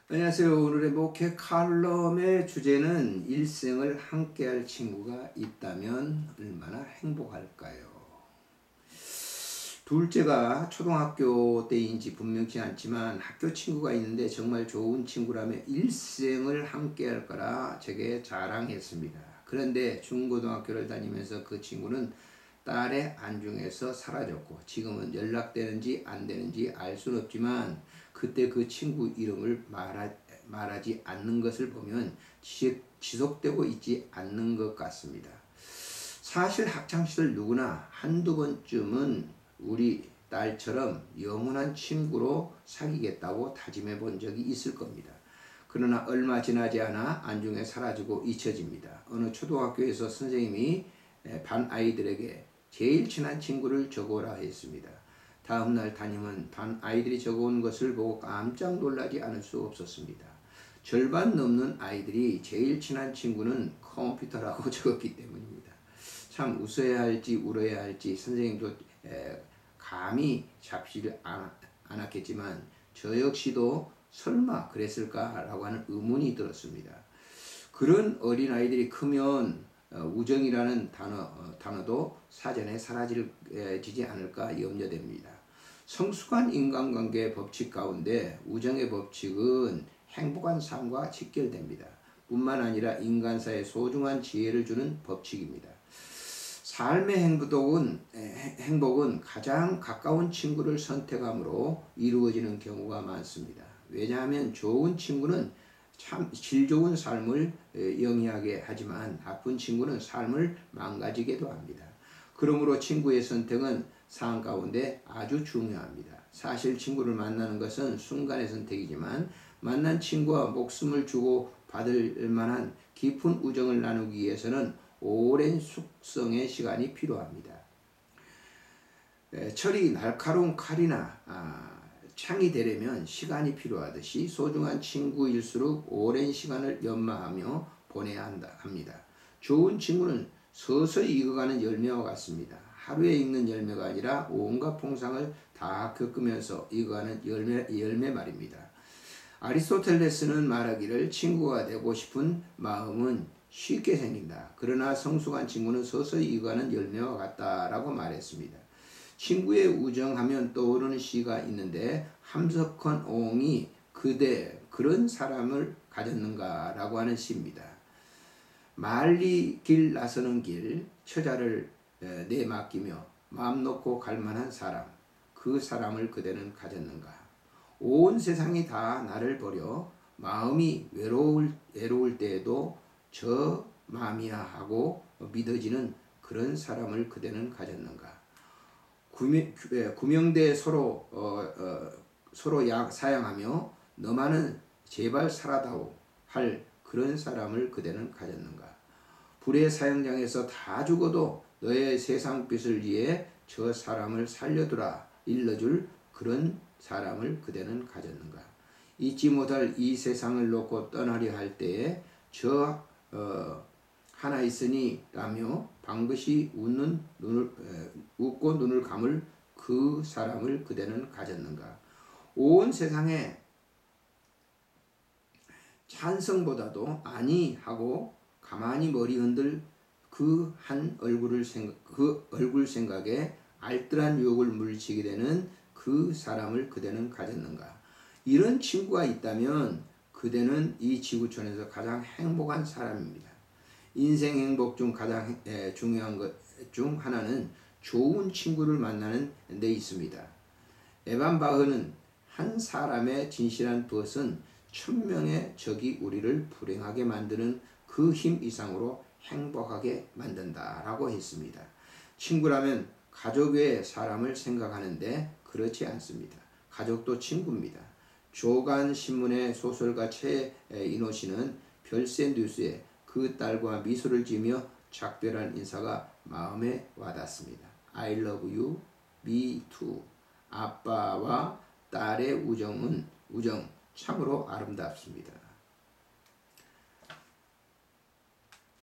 안녕하세요. 오늘의 목회 칼럼의 주제는 일생을 함께할 친구가 있다면 얼마나 행복할까요? 둘째가 초등학교 때인지 분명치 않지만 학교 친구가 있는데 정말 좋은 친구라며 일생을 함께할 거라 제게 자랑했습니다. 그런데 중고등학교를 다니면서 그 친구는 딸의 안중에서 사라졌고 지금은 연락되는지 안 되는지 알 수는 없지만 그때 그 친구 이름을 말하지 않는 것을 보면 지속되고 있지 않는 것 같습니다. 사실 학창시절 누구나 한두 번쯤은 우리 딸처럼 영원한 친구로 사귀겠다고 다짐해 본 적이 있을 겁니다. 그러나 얼마 지나지 않아 안중에 사라지고 잊혀집니다. 어느 초등학교에서 선생님이 반 아이들에게 제일 친한 친구를 적어라 했습니다. 다음날 담임은 반 아이들이 적어온 것을 보고 깜짝 놀라지 않을 수 없었습니다. 절반 넘는 아이들이 제일 친한 친구는 컴퓨터라고 적었기 때문입니다. 참 웃어야 할지 울어야 할지 선생님도 감히 잡지를 않았겠지만 저 역시도 설마 그랬을까라고 하는 의문이 들었습니다. 그런 어린아이들이 크면 우정이라는 단어도 사전에 사라지지 않을까 염려됩니다. 성숙한 인간관계의 법칙 가운데 우정의 법칙은 행복한 삶과 직결됩니다. 뿐만 아니라 인간사에 소중한 지혜를 주는 법칙입니다. 삶의 행복은 가장 가까운 친구를 선택함으로 이루어지는 경우가 많습니다. 왜냐하면 좋은 친구는 참 질 좋은 삶을 영위하게 하지만 나쁜 친구는 삶을 망가지게도 합니다. 그러므로 친구의 선택은 삶 가운데 아주 중요합니다. 사실 친구를 만나는 것은 순간의 선택이지만 만난 친구와 목숨을 주고 받을 만한 깊은 우정을 나누기 위해서는 오랜 숙성의 시간이 필요합니다. 철이 날카로운 칼이나 창이 되려면 시간이 필요하듯이 소중한 친구일수록 오랜 시간을 연마하며 보내야 합니다. 좋은 친구는 서서히 익어가는 열매와 같습니다. 하루에 익는 열매가 아니라 온갖 풍상을 다 겪으면서 익어가는 열매 말입니다. 아리스토텔레스는 말하기를 친구가 되고 싶은 마음은 쉽게 생긴다. 그러나 성숙한 친구는 서서히 익어가는 열매와 같다라고 말했습니다. 친구의 우정하면 떠오르는 시가 있는데 함석헌 옹이 그대 그런 사람을 가졌는가 라고 하는 시입니다. 말리 길 나서는 길 처자를 내맡기며 마음 놓고 갈만한 사람 그 사람을 그대는 가졌는가. 온 세상이 다 나를 버려 마음이 외로울 때에도 저 마음이야 하고 믿어지는 그런 사람을 그대는 가졌는가. 구명대 서로 사양하며 너만은 제발 살아다오 할 그런 사람을 그대는 가졌는가. 불의 사형장에서 다 죽어도 너의 세상빛을 위해 저 사람을 살려두라 일러줄 그런 사람을 그대는 가졌는가. 잊지 못할 이 세상을 놓고 떠나려 할 때에 저 하나 있으니 라며 방긋이 웃고 눈을 감을 그 사람을 그대는 가졌는가. 온 세상에 찬성보다도 아니 하고 가만히 머리 흔들 그 얼굴 생각에 알뜰한 유혹을 물리치게 되는 그 사람을 그대는 가졌는가. 이런 친구가 있다면 그대는 이 지구촌에서 가장 행복한 사람입니다. 인생 행복 중 가장 중요한 것 중 하나는 좋은 친구를 만나는 데 있습니다. 에반 바흐는 한 사람의 진실한 벗은 1000명의 적이 우리를 불행하게 만드는 그 힘 이상으로 행복하게 만든다라고 했습니다. 친구라면 가족 외의 사람을 생각하는데 그렇지 않습니다. 가족도 친구입니다. 조간 신문의 소설가 최인호 씨는 별세 뉴스에 그 딸과 미소를 지으며 작별한 인사가 마음에 와닿습니다. I love you, me too. 아빠와 딸의 우정 참으로 아름답습니다.